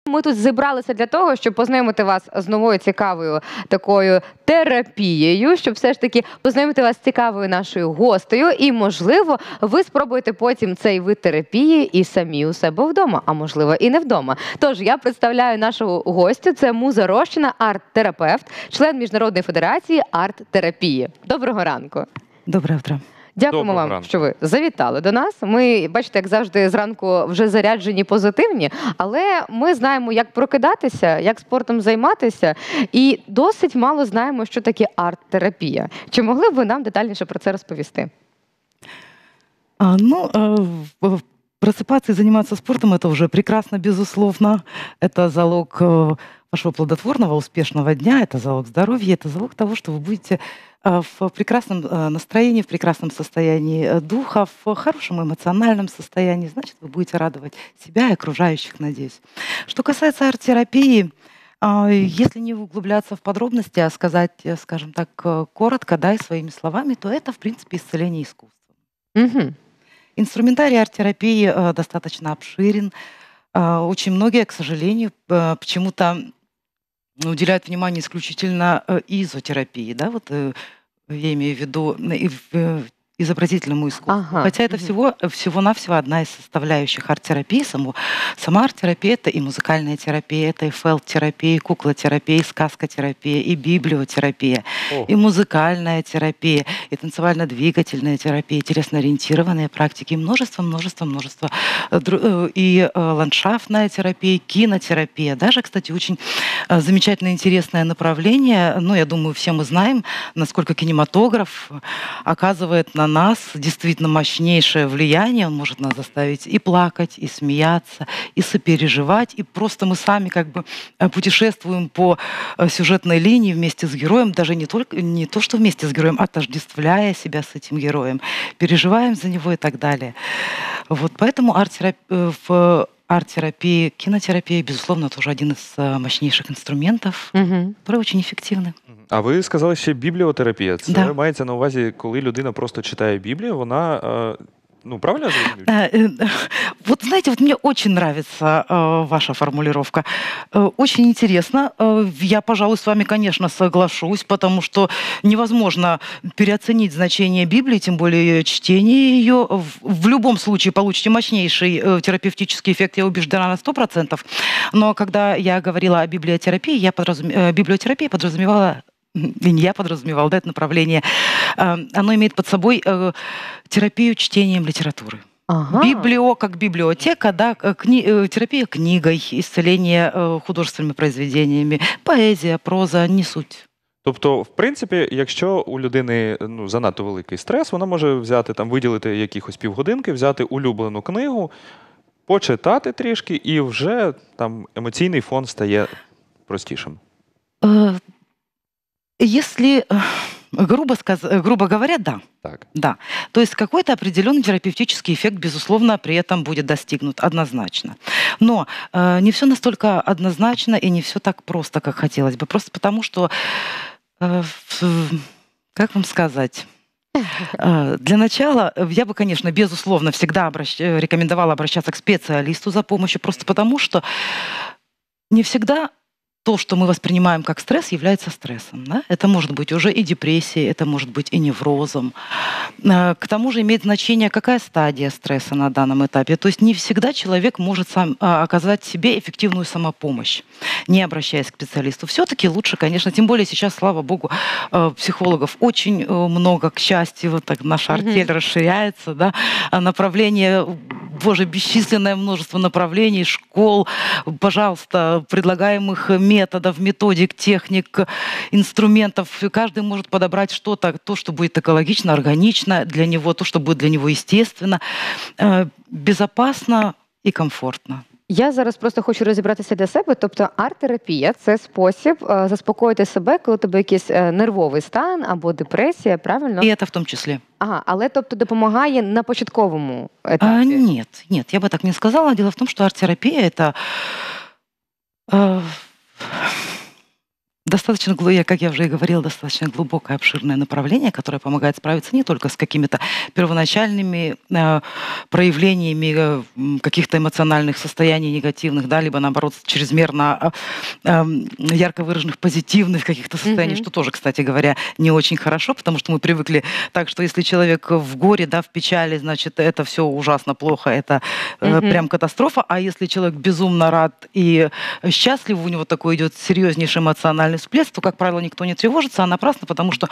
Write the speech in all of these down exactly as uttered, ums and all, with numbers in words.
Ми тут зібралися для того, щоб познайомити вас з новою цікавою такою терапією, щоб все ж таки познайомити вас з цікавою нашою гостею. І, можливо, ви спробуєте потім цей вид терапії і самі у себе вдома, а можливо і не вдома. Тож, я представляю нашу гостю. Це Муза Рощина, арт-терапевт, член Міжнародної федерації арт-терапії. Доброго ранку. Доброе утро. Дякуємо Доброго вам, ранку. що ви завітали до нас. Ми, бачите, як завжди, зранку вже заряджені, позитивні, але ми знаємо, як прокидатися, як спортом займатися, і досить мало знаємо, що таке арт-терапія. Чи могли б ви нам детальніше про це розповісти? А, ну, э, в- просыпаться и заниматься спортом — это уже прекрасно, безусловно. Это залог э, вашего плодотворного, успешного дня, это залог здоровья, это залог того, что вы будете э, в прекрасном э, настроении, в прекрасном состоянии э, духа, в хорошем эмоциональном состоянии. Значит, вы будете радовать себя и окружающих, надеюсь. Что касается арт-терапии, а, если не углубляться в подробности, а сказать, э, скажем так, э, коротко, да, и своими словами, то это, в принципе, исцеление искусством. Угу. Инструментарий арт-терапии э, достаточно обширен. Э, Очень многие, к сожалению, э, почему-то уделяют внимание исключительно э, изотерапии, да, вот э, я имею в виду н- и в- э, изобразительному искусству. Ага. Хотя это Мгм. всего, всего-навсего одна из составляющих арт-терапии. Само- сама арт-терапия — это и музыкальная терапия, это и фелт-терапия, и куклотерапия, и сказкотерапия, и библиотерапия, О, и музыкальная терапия, и танцевально-двигательная терапия, и телесно-ориентированные практики, и множество, множество, множество, э, дру- э, и э, ландшафтная терапия, кинотерапия. Даже, кстати, очень э, замечательное, интересное направление. Ну, я думаю, все мы знаем, насколько кинематограф оказывает на нас действительно мощнейшее влияние. Он может нас заставить и плакать, и смеяться, и сопереживать. И просто мы сами как бы э, путешествуем по э, сюжетной линии вместе с героем, даже не только не то, что вместе с героем, отождествляя себя с этим героем, переживаем за него и так далее. Вот поэтому арт-терап- э, в арт-терапии, кинотерапия, безусловно, тоже один из э, мощнейших инструментов, Угу. которые очень эффективны. а ви сказали ще бібліотерапія. Це Да. мається на увазі, коли людина просто читає Біблію, вона, е, ну, правильно я зрозумів? Э, э, Вот знаете, вот мне очень нравится э, ваша формулировка. Э, Очень интересно. Э, Я, пожалуй, с вами, конечно, соглашусь, потому что невозможно переоценить значение Библии, тем более чтение ее. В в любом случае получите мощнейший э, терапевтический эффект, я убеждена на сто процентов. Но когда я говорила о библиотерапии, я подразуме- э, библиотерапия подразумевала, и не я подразумевала, да, это направление, э, оно имеет под собой э, терапию чтением литературы. Ага. Библио как библиотека, да, к- кни- э, терапия книгой, исцеление э, художественными произведениями, поэзия, проза, не суть. Тобто, в принципі, якщо у людини ну, занадто великий стрес, вона може взяти, там, виділити якихось півгодинки, взяти улюблену книгу, почитати трішки, і вже там емоційний фон стає простішим. Э, Если э, грубо, сказ... э, грубо говоря, да. Так. Да. То есть какой-то определенный терапевтический эффект, безусловно, при этом будет достигнут однозначно. Но э, не все настолько однозначно и не все так просто, как хотелось бы. Просто потому, что, э, в- как вам сказать, Э, для начала э, я бы, конечно, безусловно, всегда обращ- э, рекомендовала обращаться к специалисту за помощью, просто потому что не всегда то, что мы воспринимаем как стресс, является стрессом. Да? Это может быть уже и депрессией, это может быть и неврозом. Э, К тому же имеет значение, какая стадия стресса на данном этапе. То есть не всегда человек может сам а, оказать себе эффективную самопомощь, не обращаясь к специалисту. Все-таки лучше, конечно, тем более сейчас, слава богу, э, психологов очень э, много, к счастью, вот так наша Мгм. артель расширяется, да, а направления, боже, бесчисленное множество направлений, школ, пожалуйста, предлагаемых методов, методик, техник, инструментов. И каждый может подобрать что-то, то, что будет экологично, органично для него, то, что будет для него естественно, э, безопасно и комфортно. Я зараз просто хочу розібратися для себе. Тобто арт-терапія – це спосіб е, заспокоїти себе, коли у тебе якийсь е, нервовий стан або депресія, правильно? И это в том числе. Ага, але тобто допомагає на початковому А, етапі. нет, нет, я бы так не сказала. Дело в том, что арт-терапия — это э, Достаточно, глу- я, как я уже и говорила, достаточно глубокое, обширное направление, которое помогает справиться не только с какими-то первоначальными э, проявлениями э, м, каких-то эмоциональных состояний негативных, да, либо наоборот чрезмерно э, эм, ярко выраженных позитивных каких-то состояний, Мгм. что тоже, кстати говоря, не очень хорошо, потому что мы привыкли так, что если человек в горе, да, в печали, значит, это все ужасно плохо, это э, Мгм. прям катастрофа, а если человек безумно рад и счастлив, у него такой идет серьезнейший эмоциональный всплеск, то, как правило, никто не тревожится, а напрасно, потому что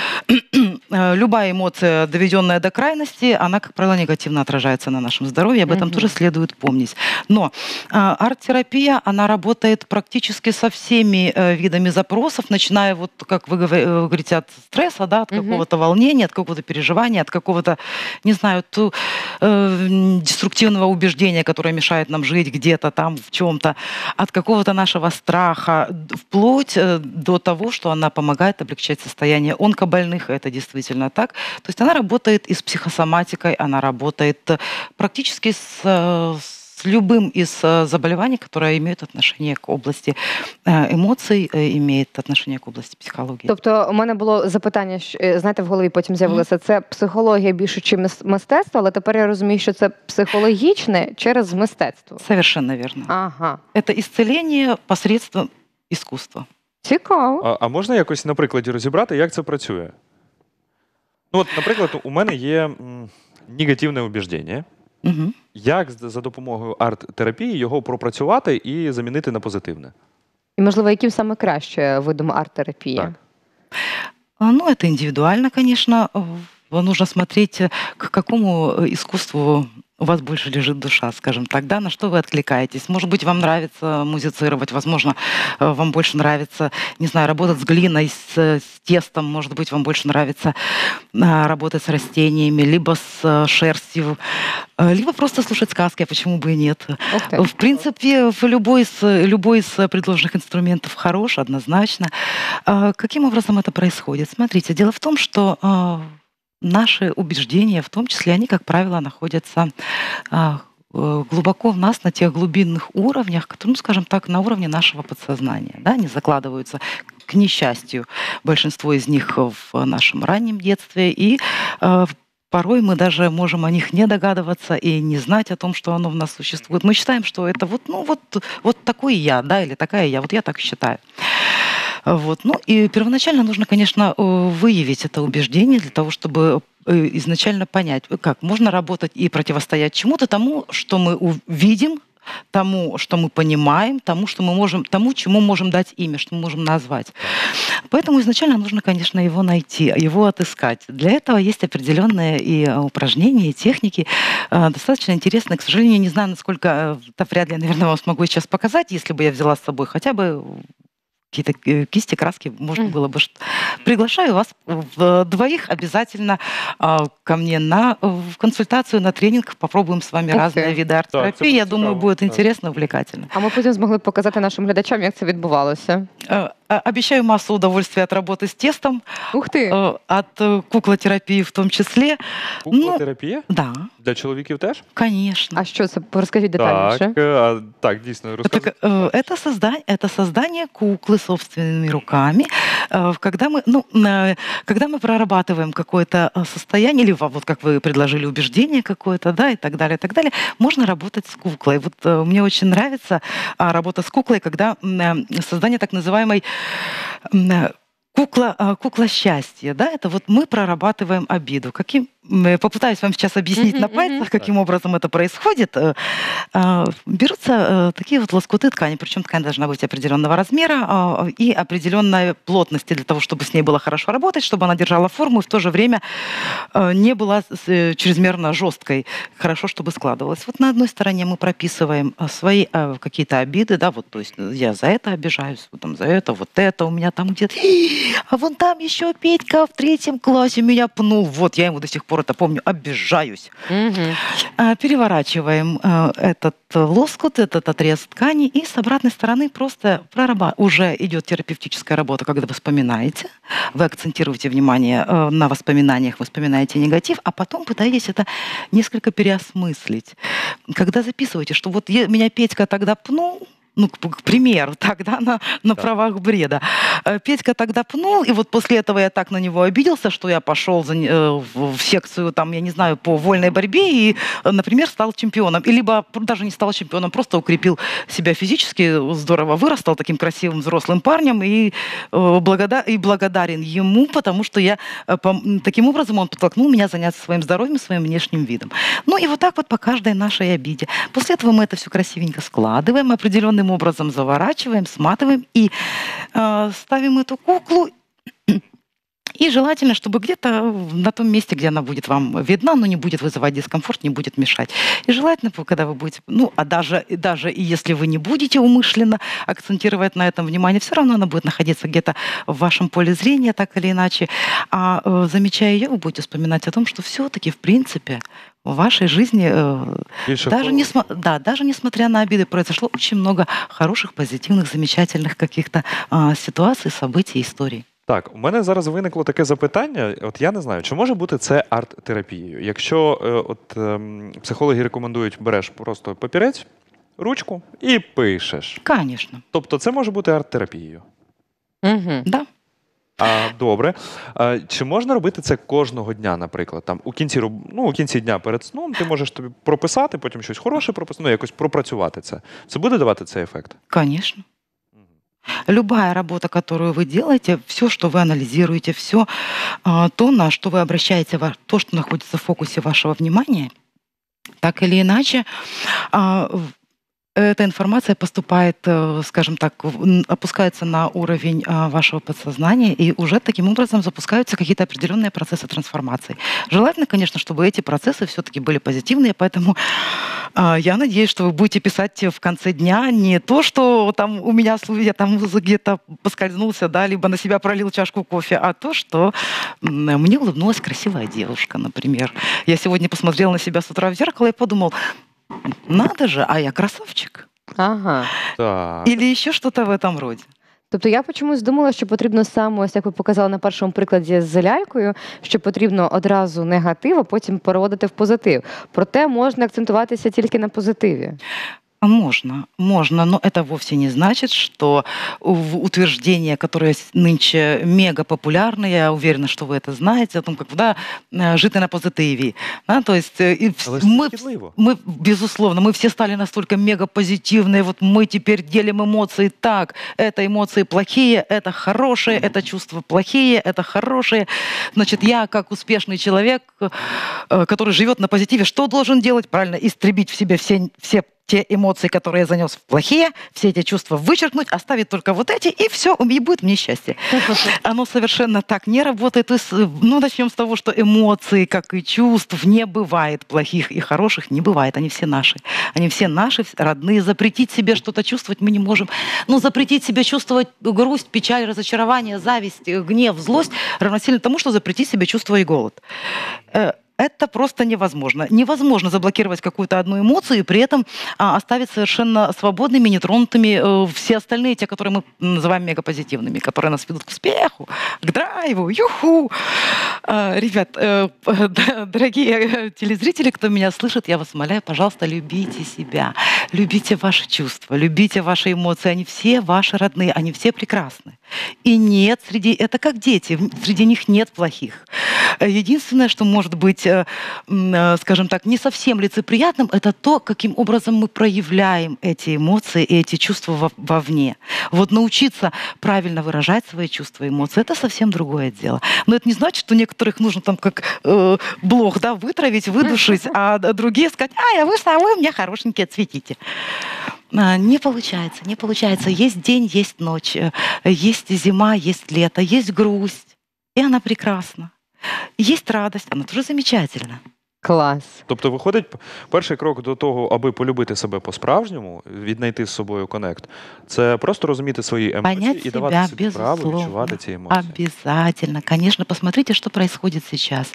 э, любая эмоция, доведенная до крайности, она, как правило, негативно отражается на нашем здоровье, об этом Мгм. тоже следует помнить. Но э, арт-терапия, она работает практически со всеми э, видами запросов, начиная, вот, как вы говор- э, говорите, от стресса, да, от Мгм. какого-то волнения, от какого-то переживания, от какого-то, не знаю, ту- э, м, деструктивного убеждения, которое мешает нам жить где-то там, в чем-то, от какого-то нашего страха, д- вплоть э, до того, что она помогает облегчать состояние онкобольных, это действительно так. То есть она работает и с психосоматикой, она работает э, практически с, э, с любым из э, заболеваний, которые имеют отношение к области э, эмоций, э, имеет отношение к области психологии. Тобто, у мене було запитання, щ- е, знаєте, в голові потім з'явилося, це психологія більше чи мис- мистецтво, але тепер я розумію, що це психологічне через мистецтво. Совершенно верно. Ага, Это исцеление посредством искусства. цікаво. А, а можна якось на прикладі розібрати, як це працює? Ну, от, наприклад, у мене є м, негативне убіждення. Мгм. Як з- за допомогою арт-терапії його пропрацювати і замінити на позитивне? І, можливо, яким саме краще видом арт-терапії? Так. А, Ну, это индивидуально, конечно. В- Нужно смотреть, э, к какому э, искусству у вас больше лежит душа, скажем так, да, на что вы откликаетесь. Может быть, вам нравится музицировать, возможно, э, вам больше нравится, не знаю, работать с глиной, с, э, с тестом, может быть, вам больше нравится а, работать с растениями, либо с э, шерстью, э, либо просто слушать сказки, а почему бы и нет. Ух ти. В принципе, в любой из, любой из предложенных инструментов хорош, однозначно. А, Каким образом это происходит? Смотрите, дело в том, что а, наши убеждения, в том числе, они, как правило, находятся а, э, глубоко в нас на тех глубинных уровнях, которые, ну, скажем так, на уровне нашего подсознания. Да? Они закладываются, к несчастью, большинство из них в нашем раннем детстве. И э, порой мы даже можем о них не догадываться и не знать о том, что оно в нас существует. Мы считаем, что это вот, ну, вот, вот такой я, да, или такая я. Вот я так считаю. Вот. Ну и первоначально нужно, конечно, э, выявить это убеждение для того, чтобы э, изначально понять, э, как можно работать и противостоять чему-то тому, что мы увидим, тому, что мы понимаем, тому, что мы можем, тому, чему можем дать имя, что мы можем назвать. Поэтому изначально нужно, конечно, его найти, его отыскать. Для этого есть определенные и э, упражнения, и техники, э, достаточно интересные. К сожалению, не знаю, насколько, э, да, вряд ли, наверное, вам смогу сейчас показать, если бы я взяла с собой хотя бы какие-то э, кисти, краски, можно Мгм. было бы. что- Приглашаю вас в двоих обязательно а, ко мне на в консультацию, на тренинг. Попробуем с вами Ух разные ты. виды Так, це арт-терапии. Я буде думаю, цікаво, будет так. интересно, увлекательно. А ми потім змогли б показати нашим глядачам, як це відбувалося. Э, а- Обещаю массу удовольствия от работы с тестом, Ух ти! э, от э, куклотерапии в том числе. Куклотерапія? Да, Для чоловіків теж? конечно. А що це? Розкажіть детальніше. Так, е, а, так, дійсно, розказуйте. Так, э, это, создание, это создание куклы собственными руками. Э, Когда мы, ну, э, когда мы прорабатываем какое-то э, состояние, или во- вот как вы предложили, убеждение какое-то, да, и так далее, и так далее, можно работать с куклой. Вот э, мне очень нравится а, работа с куклой, когда м, э, создание так называемой м, э, кукла, а, кукла счастья, да, это вот мы прорабатываем обиду. Каким, м, э, попытаюсь вам сейчас объяснить Мгм, на мгм. пальцах, каким образом это происходит. Э, а, Берутся э, такие вот лоскуты ткани, причем ткань должна быть определенного размера а, и определенной плотности для того, чтобы с ней было хорошо работать, чтобы она держала форму и в то же время э, не была с- э, чрезмерно жесткой, хорошо, чтобы складывалась. Вот на одной стороне мы прописываем э, свои э, какие-то обиды, да, вот, то есть э, я за это обижаюсь, вот там за это, вот это у меня там где-то, а вон там еще Петька в третьем классе меня пнул, вот я ему до сих пор это помню, обижаюсь. Мгм. А, Переворачиваем э, этот э, лоскут, этот отрез ткани, и с обратной стороны просто прораба... уже идет терапевтическая работа, когда вы вспоминаете, вы акцентируете внимание э, на воспоминаниях, вы вспоминаете негатив, а потом пытаетесь это несколько переосмыслить. Когда записываете, что вот я- меня Петька тогда пнул, ну, к, к примеру, так, да, на, на Да. правах бреда. Э, Петька тогда пнул, и вот после этого я так на него обиделся, что я пошел за, не- э, в, в секцию, там, я не знаю, по вольной борьбе и, э, например, стал чемпионом. И либо пр- даже не стал чемпионом, просто укрепил себя физически, здорово вырос, стал таким красивым взрослым парнем и, э, благода- и благодарен ему, потому что я э, пом- таким образом он подтолкнул меня заняться своим здоровьем, своим внешним видом. Ну и вот так вот по каждой нашей обиде. После этого мы это все красивенько складываем, определенным образом заворачиваем, сматываем и э, ставим эту куклу. И желательно, чтобы где-то на том месте, где она будет вам видна, но не будет вызывать дискомфорт, не будет мешать. И желательно, когда вы будете, ну, а даже, даже и если вы не будете умышленно акцентировать на этом внимание, все равно она будет находиться где-то в вашем поле зрения, так или иначе. А э, замечая ее, вы будете вспоминать о том, что все-таки, в принципе, в вашей жизни, э, Більше даже, холодно. несма- да, даже несмотря на обиды, произошло очень много хороших, позитивных, замечательных каких-то а, ситуаций, событий, историй. Так, у мене зараз виникло таке запитання. От я не знаю, чи може бути це арт-терапією? Якщо е, от ем, психологи рекомендують, береш просто папірець, ручку і пишеш. Конечно, Тобто це може бути арт-терапією. Угу. да. А, добре. А, чи можна робити це кожного дня, наприклад? Там, у, кінці, роб- ну, у кінці дня перед сном ти можеш тобі прописати, потім щось хороше прописати, ну, якось пропрацювати це. Це буде давати цей ефект? Конечно. Любая работа, которую вы делаете, все, что вы анализируете, все то, на что вы обращаете, ва- то, что находится в фокусе вашего внимания, так или иначе, а, в- эта информация поступает, э, скажем так, в- н- опускается на уровень а, вашего подсознания, и уже таким образом запускаются какие-то определенные процессы трансформации. Желательно, конечно, чтобы эти процессы все-таки были позитивные, поэтому а, я надеюсь, что вы будете писать в конце дня не то, что там у меня слу- я там где-то поскользнулся, да, либо на себя пролил чашку кофе, а то, что м, мне улыбнулась красивая девушка, например. Я сегодня посмотрела на себя с утра в зеркало и подумал, надо же, а я красавчик. Ага. Так. Или еще что-то в этом роде. Тобто я почомусь думала, що потрібно саме, ось як ви показали на першому прикладі з лялькою, що потрібно одразу негатив, а потім переводити в позитив. Проте можна акцентуватися тільки на позитиві. А Можно, можно, но это вовсе не значит, что в утверждения, которые с- нынче мега популярны, я уверена, что вы это знаете, о том, как да, э, жити на позитиве. Да, то есть э, и вс- Але ж це мы, шкідливо. мы, безусловно, мы все стали настолько мега позитивные, вот мы теперь делим эмоции так, это эмоции плохие, это хорошие, это чувства плохие, это хорошие. Значит, я как успешный человек, э, который живет на позитиве, что должен делать? Правильно, истребить в себе все, все те эмоции, которые я занес в плохие, все эти чувства вычеркнуть, оставить только вот эти, и все, и будет мне счастье. Оно совершенно так не работает. То есть, э, ну, начнем с того, что эмоции, как и чувств, не бывает плохих и хороших, не бывает. Они все наши. Они все наши, вс- родные. Запретить себе что-то чувствовать мы не можем. Ну, запретить себе чувствовать грусть, печаль, разочарование, зависть, э, гнев, злость равносильно тому, что запретить себе чувствовать голод. Э, Это просто невозможно. Невозможно заблокировать какую-то одну эмоцию и при этом а, оставить совершенно свободными, нетронутыми э, все остальные, те, которые мы называем мегапозитивными, которые нас ведут к успеху, к драйву, юху. А, ребят, э, д- дорогие э, телезрители, кто меня слышит, я вас умоляю, пожалуйста, любите себя, любите ваши чувства, любите ваши эмоции. Они все ваши родные, они все прекрасны. И нет среди... Это как дети, в- среди них нет плохих. Э, Единственное, что может быть, э, м, э, скажем так, не совсем лицеприятным, это то, каким образом мы проявляем эти эмоции и эти чувства во- вовне. Вот научиться правильно выражать свои чувства и эмоции, это совсем другое дело. Но это не значит, что некоторых нужно там как э, блох, да, вытравить, выдушить, а д- другие сказать, а, я вышла, а вы у меня хорошенькие, цветите. А, Не получается, не получается. Есть день, есть ночь, э, есть зима, есть лето, есть грусть, и она прекрасна. Есть радость, она тоже замечательна. Клас. Тобто, виходить, п- перший крок до того, аби полюбити себе по-справжньому, віднайти з собою конект, це просто розуміти свої емоції Понять і давати себя, собі право безусловно. відчувати ці емоції. Обязательно. Конечно, посмотрите, что происходит сейчас.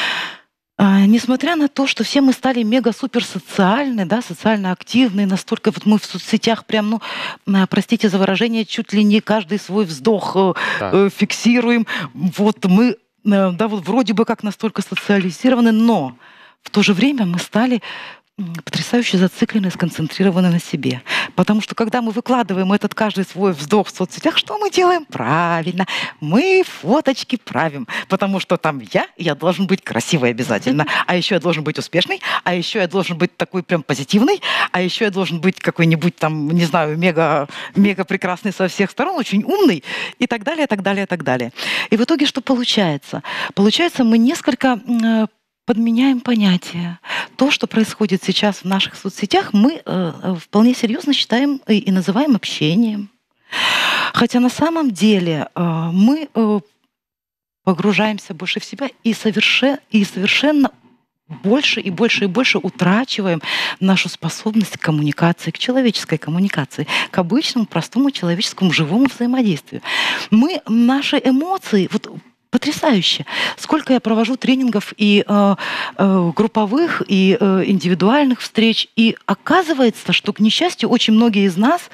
А, Несмотря на то, что все мы стали мега-супер социальны, да, социально активны, настолько вот мы в соцсетях прям, ну, а, простите за выражение, чуть ли не каждый свой вздох э, Так. э, фиксируем. Вот мы, э, да, вот вроде бы как настолько социализированы, но в то же время мы стали м, потрясающе зациклены и сконцентрированы на себе. Потому что когда мы выкладываем этот каждый свой вздох в соцсетях, что мы делаем? Правильно, мы фоточки правим. Потому что там я, я должен быть красивый обязательно, а еще я должен быть успешный, а еще я должен быть такой прям позитивный, а еще я должен быть какой-нибудь там, не знаю, мега, мега прекрасный со всех сторон, очень умный и так далее, и так далее, и так далее. И в итоге что получается? Получается, мы несколько э, подменяем понятия. То, что происходит сейчас в наших соцсетях, мы э, вполне серьезно считаем и, и называем общением. Хотя на самом деле э, мы э, погружаемся больше в себя и, соверше, и совершенно больше и больше и больше утрачиваем нашу способность к коммуникации, к человеческой коммуникации, к обычному, простому человеческому, живому взаимодействию. Мы, наши эмоции, вот потрясающе. Сколько я провожу тренингов и э, э, групповых, и э, индивидуальных встреч, и оказывается, что, к несчастью, очень многие из нас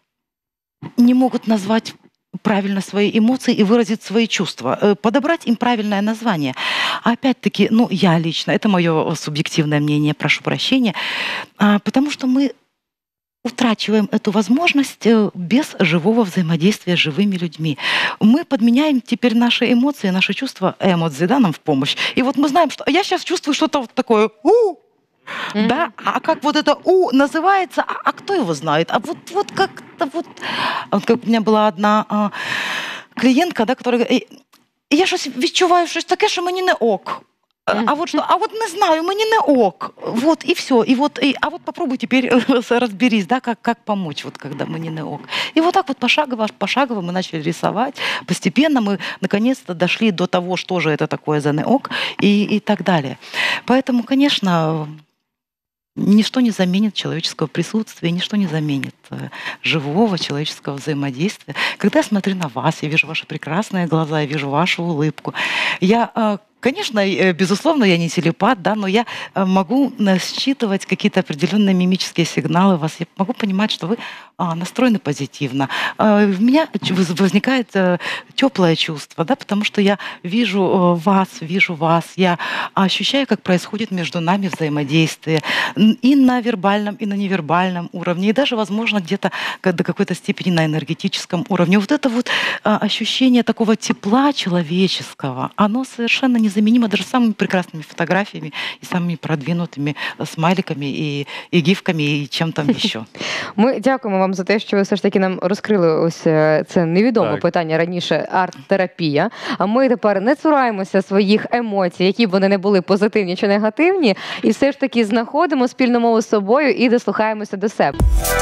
не могут назвать правильно свои эмоции и выразить свои чувства, э, подобрать им правильное название. А опять-таки, ну, я лично, это мое субъективное мнение, прошу прощения, а, потому что мы утрачиваем эту возможность без живого взаимодействия с живыми людьми. Мы подменяем теперь наши эмоции, наши чувства эмодзи, да, нам в помощь. И вот мы знаем, что я сейчас чувствую что-то вот такое «у», mm-hmm. да, а как вот это «у» называется, а, а кто его знает? А вот, вот как-то вот... вот как у меня была одна а, клиентка, да, которая говорит, я щось відчуваю щось таке, що мені не ок. А вот что, а вот не знаю, мне не ок. Вот и все. И вот, и, а вот попробуй теперь разберись, да, как, как помочь, вот когда мне не ок. И вот так вот пошагово, пошагово мы начали рисовать. Постепенно мы наконец-то дошли до того, что же это такое за не ок и, и так далее. Поэтому, конечно, ничто не заменит человеческого присутствия, ничто не заменит живого человеческого взаимодействия. Когда я смотрю на вас, я вижу ваши прекрасные глаза, я вижу вашу улыбку. Я... Конечно, безусловно, я не телепат, да, но я могу считывать какие-то определенные мимические сигналы вас. Я могу понимать, что вы настроены позитивно. В меня возникает теплое чувство, да, потому что я вижу вас, вижу вас, я ощущаю, как происходит между нами взаимодействие и на вербальном, и на невербальном уровне, и даже, возможно, где-то до какой-то степени на энергетическом уровне. Вот это вот ощущение такого тепла человеческого, оно совершенно не заменимо даже самыми прекрасными фотографиями и самыми продвинутыми смайликами і, і гифками, і чим там ще. Ми дякуємо вам за те, що ви все ж таки нам розкрили ось це невідоме Так. питання раніше арт-терапія. А ми тепер не цураємося своїх емоцій, які б вони не були позитивні чи негативні, і все ж таки знаходимо спільну мову з собою і дослухаємося до себе.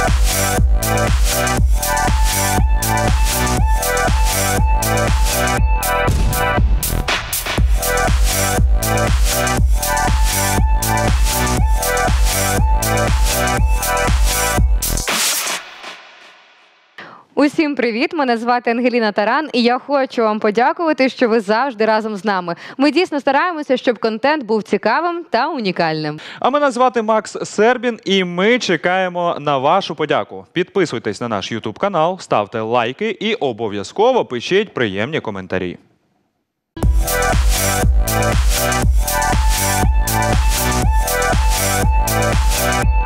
Усім привіт! Мене звати Ангеліна Таран, і я хочу вам подякувати, що ви завжди разом з нами. Ми дійсно стараємося, щоб контент був цікавим та унікальним. А мене звати Макс Сербін, і ми чекаємо на вашу подяку. Підписуйтесь на наш ютуб канал, ставте лайки і обов'язково пишіть приємні коментарі. We'll be right back.